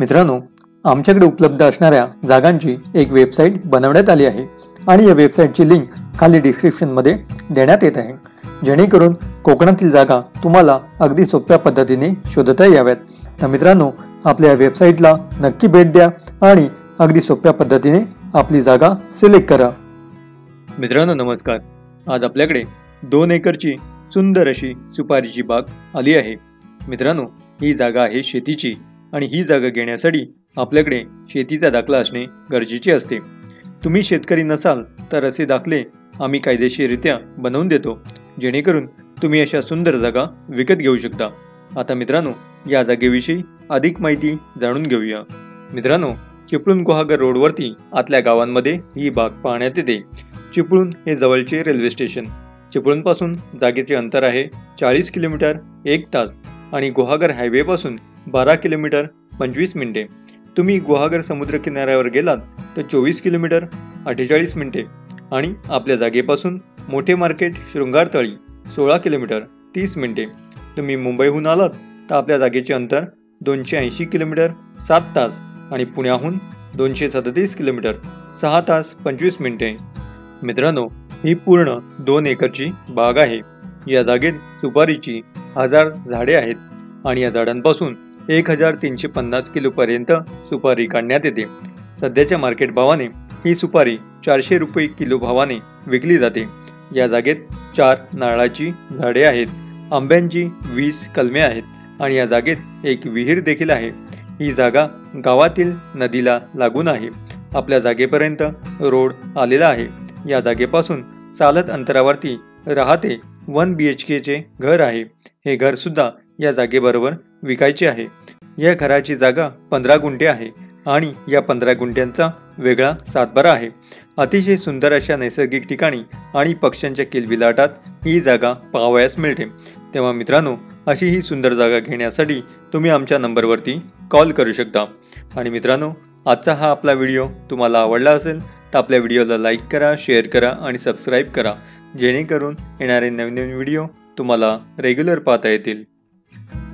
मित्रांनो, आमच्याकडे उपलब्ध असणाऱ्या जागांची एक वेबसाईट बनवण्यात आली आहे आणि या वेबसाईटची लिंक खाली डिस्क्रिप्शनमध्ये देण्यात येत आहे, जेणेकरून कोकणातील जागा तुम्हाला अगदी सोप्या पद्धतीने शोधता याव्यात। तर मित्रांनो, आपल्या वेबसाईटला नक्की भेट द्या आणि अगदी सोप्या पद्धतीने आपली जागा सिलेक्ट करा। मित्रांनो नमस्कार, आज आपल्याकडे 2 एकरची सुंदर अशी सुपारीची बाग आली आहे। मित्रांनो, ही जागा आहे शेतीची आणि ही जागा घेण्यासाठी आपल्याकडे शेतीचा दाखला असणे गरजेचे असते। तुम्ही शेतकरी नसाल तर असे दाखले आम्ही कायदेशीररित्या बनवून देतो, जेणेकरून तुम्ही अशा सुंदर जागा विकत घेऊ शकता। आता मित्रांनो, या जागेविषयी अधिक माहिती जाणून घेऊया। मित्रांनो, चिपळूण गुहागर रोडवरती आतल्या गावांमध्ये ही बाग पाहण्यात येते। चिपळूण हे जवळचे रेल्वे स्टेशन। चिपळूणपासून जागेचे अंतर आहे 40 किलोमीटर 1 तास आणि गुहागर हायवेपासून 12 किलोमीटर 25 मिनिटे। तुम्ही गुहागर समुद्र किनाऱ्यावर गेलात तर 24 किलोमीटर 48 मिनिटे आणि आपल्या जागेपासून मोठे मार्केट शृंगारतळी 16 किलोमीटर 30 मिनिटे। तुम्ही मुंबईहून आलात तर आपल्या जागेचे अंतर 280 किलोमीटर 7 तास आणि पुण्याहून 237 किलोमीटर 6 तास 25 मिनिटे। मित्रांनो, ही पूर्ण 2 एकरची बाग आहे। या जागेत सुपारीची 1000 झाडे आहेत आणि या झाडांपासून 1350 किलो पर्यंत सुपारी काढण्यात येते। सध्याच्या मार्केट भावाने ही सुपारी 400 रुपये किलो भावाने विकली जाते। या जागेत 4 नारळाची झाडे आहेत, आंब्यांची 20 कलमे आहेत आणि या जागेत एक विहीर देखील आहे। ही जागा गावातील नदीला लागून आहे। आपल्या जागेपर्यंत रोड आलेला आहे। या जागेपासून चालत अंतरावरती राहते 1 BHKचे घर आहे। हे घर सुद्धा या जागेबरोबर विकायचे आहे। या घराची जागा 15 गुंठे आहे आणि या 15 गुंठ्यांचा वेगळा सातबारा आहे। अतिशय सुंदर अशा नैसर्गिक ठिकाणी आणि पक्ष्यांच्या किलबिलाटात ही जागा पाहावयास मिळते। तेव्हा मित्रांनो, अशी ही सुंदर जागा घेण्यासाठी तुम्ही आमच्या नंबरवरती कॉल करू शकता। आणि मित्रांनो, आजचा हा आपला व्हिडिओ तुम्हाला आवडला असेल तर आपल्या व्हिडिओला लाईक करा, शेअर करा आणि सबस्क्राईब करा, जेणेकरून येणारे नवीन व्हिडिओ तुम्हाला रेग्युलर पाहता येतील।